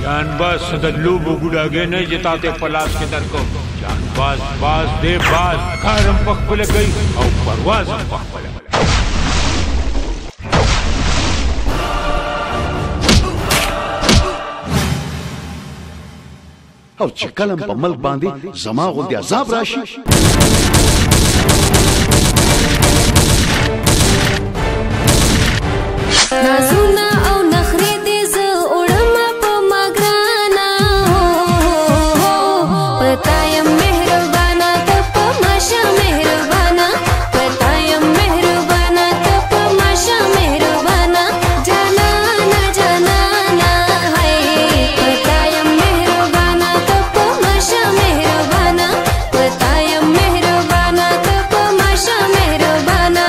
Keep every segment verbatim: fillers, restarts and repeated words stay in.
जानबाज सदल्लू बुगुड़ागे नहीं जिताते पलाश के दर को जानबाज बाज दे बाज कारम पख पले गई और परवाज पख पले और चिकलम पमल बांधी जमा गुंदे अजाब राशि नाजुना औ नखरे दे ज उड़मा प मगराना पतायम मेहरबाना त प माशा मेहरबाना पतायम मेहरबाना त प माशा मेहरबाना जाना ना जाना ना है पतायम मेहरबाना त प माशा मेहरबाना पतायम मेहरबाना त प माशा मेहरबाना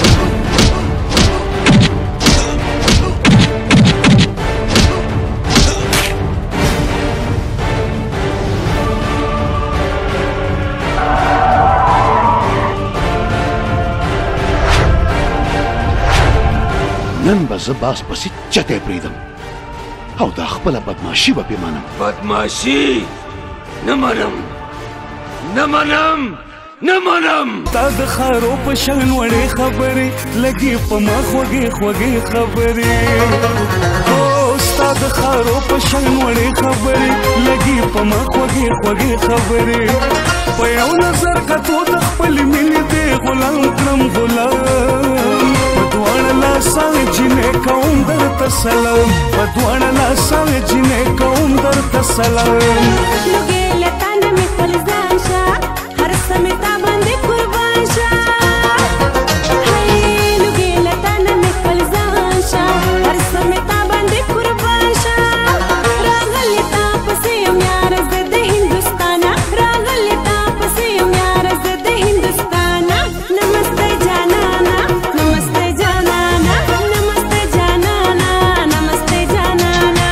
नन बज बास पसी चते प्रीदम او دا خپل بدمعشي به پیمانم بدمعشي نه منم نه منم نه منم تا د خارو په شان وړې خبرې لګي په ما خوږې خوږې خبرې او ستا د خارو په شان وړې خبرې لګي په ما خوږې خوږې خبرې په یو نظر کتو د خپل مینې دې غلام کړم غلام بدوانه لاسه جنې کوم درته سلام بدوانه لاسه جنې کوم درته سلام لګې لتانه مې خپل ځان شه هر سمې تا باندې قربان شه هاي لګې لتانه مې خپل ځان شه هر سمې تا باندې قربان شه راغلې تا پسې یم یار زه د هندوستانه راغلې تا پسې یم یار زه د هندوستانه نمسته جانانا نمسته جانانا نمسته جانانا نمسته جانانا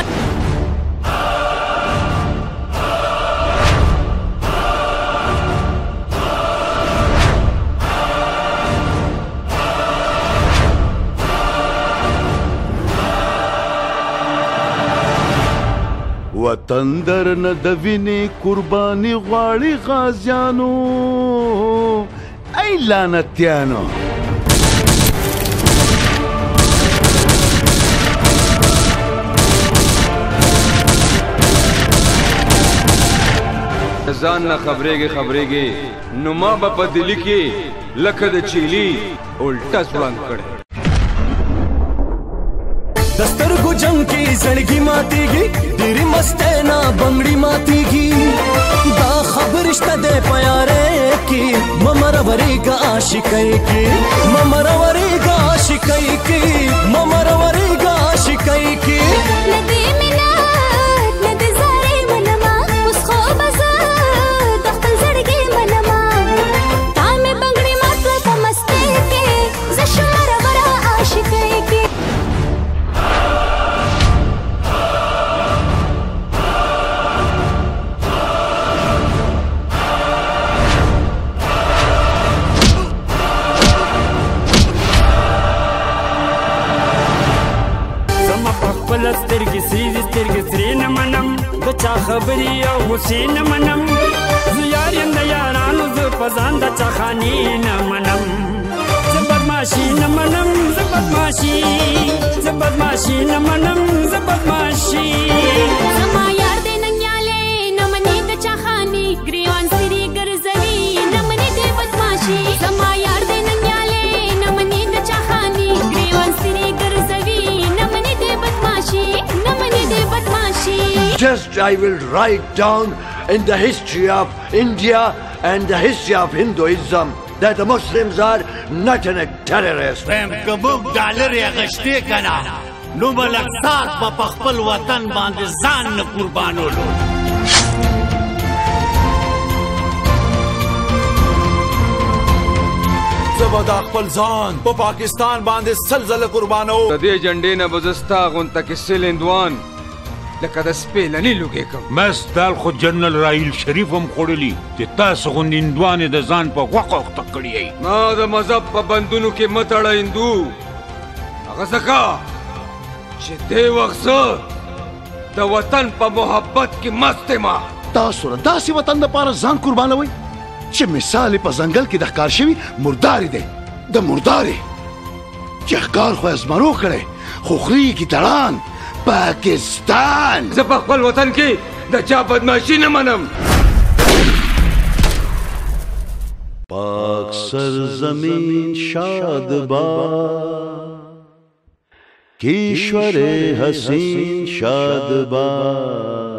وطن در نه د وینې قرباني غواړي غازیانو ای لعنتیانو ځان نه خبرېږي خبرېږي نو ما به په دلی کې لکه د چیلي الټا ځوړند کړی دسترګو جنگ کې زړګي ماتيږي ډېرې مستې نه بنګړي ماتيږي دا خبر شته د پیارې کې ممرورېږه عاشقۍ کې ممرورېږه عاشقۍ کې ممرورېږه عاشقۍ کې ندی منات ندی زارې منما اوس خو به زه د خپل زړګي منما تا مې بنګړي مات کړه په مستۍ کې زه شوم مرور عاشقۍ کې سترګې سرې سترګې سرې نه منم د چا خبرې او غوسې نه منم زه یار یم د یارانو زه په ځان د چا خانې نه منم زه بدماشي نه منم زه بدماشي زه بدماشي نه منم زه بدماشي زما یار دې ننګیالې نه منې د چا خانې ګریوان سرې ګرځوي نه منې دې بدماشي زما یار دې ننګیالې نه منې د چا خانې ګریوان سرې ګرځوي نه منې دې بدماشي نه منې دې بدماشي Just I will write down in the history of India and the history of Hinduism that the Muslims are not a terrorist. فهم کبوک ډالر یې غشتې کنا نو بلکتار په خپل وطن باندې ځان نه قربانولو زه د خپل ځان په پاکستان باندې سلزله قربانو د دې جنډې نه بزستا غونته کې سل هندوان لکه د سپېلني لوګې کم مس دال خو جنرال رایل شریف هم خوړلی چې تاسو غوندې هندوانې د ځان په غوښه وخته کړی یې ما د مذهب په بندونو کې مه تړه هندو هغه ځکه چې دې وخت زه द वतन पर मोहब्बत की मस्त माँ تاسو د داسې وطن دپاره ځان قربانوئ چې مثال یې په ځنګل کې د ښکار شوي مردارې دی د مردارې چې ښکار خو یې زمرو کړی خو خوري کې تړان پاکستان زه په خپل وطن کې د چا بدماشي نه منم پاک سرزمین شاد باد کشور حسین شاد باد